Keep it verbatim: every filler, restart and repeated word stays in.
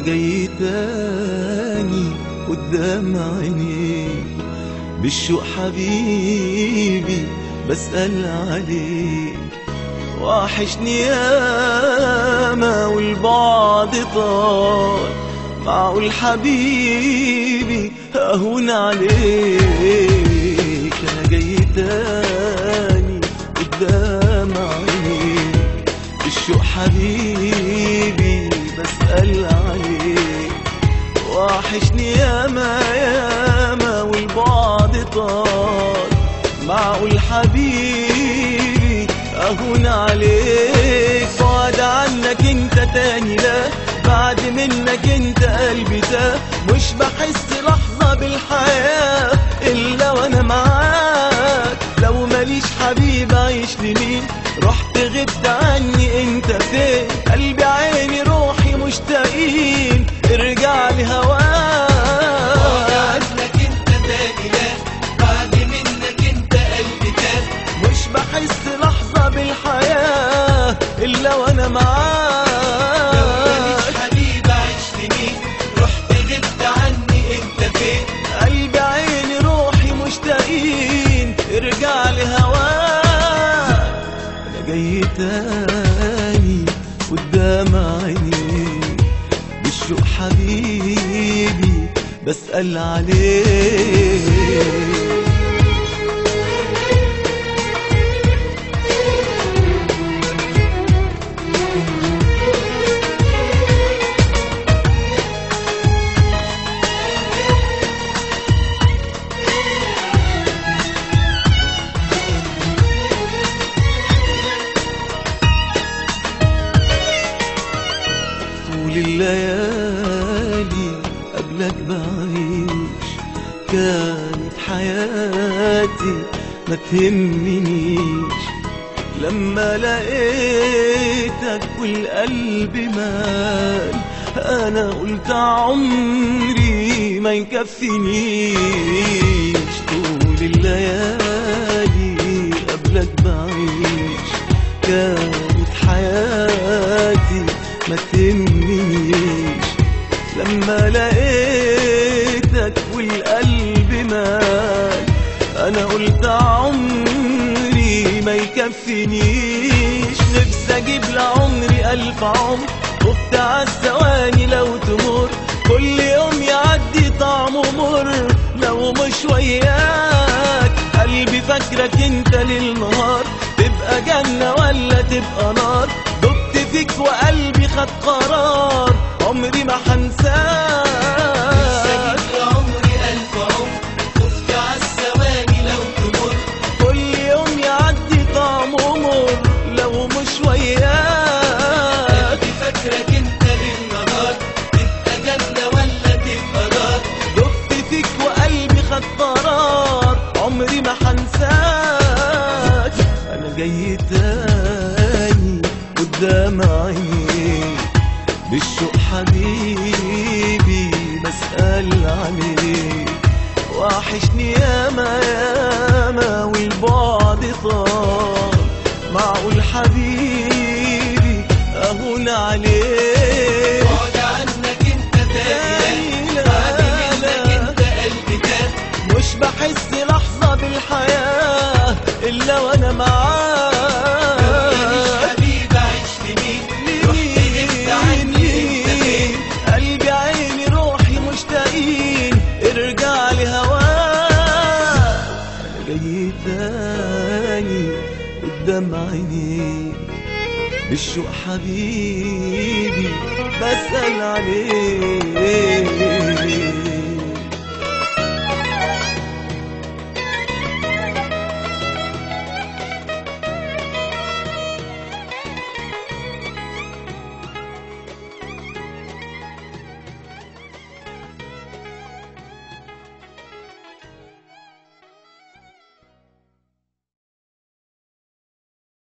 جاي تاني قدام عينيك بالشوق حبيبي بسأل عليك. وحشني ياما والبعد طال، معقول حبيبي اهون عليك. انا جاي تاني قدام عينيك بالشوق حبيبي بسأل عليك. وحشني ياما ياما والبعد طال، معقول حبيبي اهون عليك. بعد عنك انت تاني لا، بعد منك انت قلبي تاه. مش بحس لحظة بالحياة الا وانا معاك. لو ماليش حبيب اعيش لمين؟ رحت غبت عني انت فين؟ قلبي عيني روحي مشتاقين ارجع لهواك. بعد عنك انت تاني لا، بعد منك انت قلبي تاه. مش بحس لحظة بالحياة الا وانا معاك. لو ماليش حبيب اعيش لمين؟ رحت غبت عني انت فين؟ قلبي عيني روحي مشتاقين ارجع لهواك. انا جاي تاني قدام عينيك بالشوق حبيبي بسأل عليك. طول الليالي قبلك بعيش، كانت حياتي ما تهمنيش. لما لقيتك والقلب مال، انا قلت عمري ما يكفينيش. طول الليالي قبلك بعيش، كانت حياتي ما تهمنيش. لما لقيتك والقلب مال، انا قلت عمري ما يكفينيش. نفسي اجيب لعمري الف عمر، خفت عالثواني لو تمر. كل يوم يعدي طعمه مر لو مش وياك. قلبي فاكرك انت ليل نهار، تبقى جنة ولا تبقى نار. دبت فيك وقلبي خد قرار عمري ما حنساك. نفسي اجيب لعمري الف عمر، خفت عالثواني لو تمر. كل يوم يعدي طعمه مر لو مش وياك. قلبي فاكرك انت بالنهار، تبقى جنة ولا تبقى نار. دبت فيك وقلبي خد قرار عمري ما حنساك. انا جاي تاني قدام عينيك بالشوق حبيبي بسأل عليك. وحشني ياما ياما والبعد طال، معقول حبيبي اهون عليك. بعد عنك انت تاني لا، بعد منك انت قلبي تاه. مش بحس لحظة بالحياة الا وانا معاك. ماليش حبيب اعيش لمين؟ رحت غبت عني انت فين؟ قلبي عيني روحي مشتاقين ارجع لهواك. انا جاي تاني قدام عينيك بالشوق حبيبي بسأل عليك.